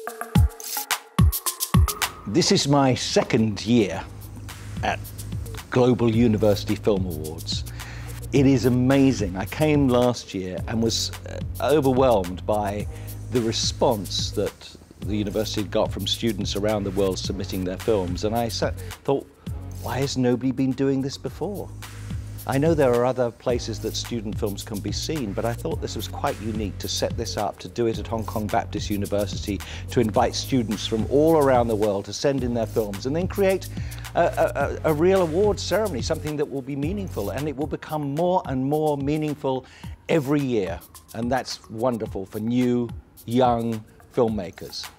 This is my second year at Global University Film Awards. It is amazing. I came last year and was overwhelmed by the response that the university got from students around the world submitting their films. And I thought, why has nobody been doing this before? I know there are other places that student films can be seen, but I thought this was quite unique to set this up, to do it at Hong Kong Baptist University, to invite students from all around the world to send in their films and then create a real awards ceremony, something that will be meaningful, and it will become more and more meaningful every year. And that's wonderful for new, young filmmakers.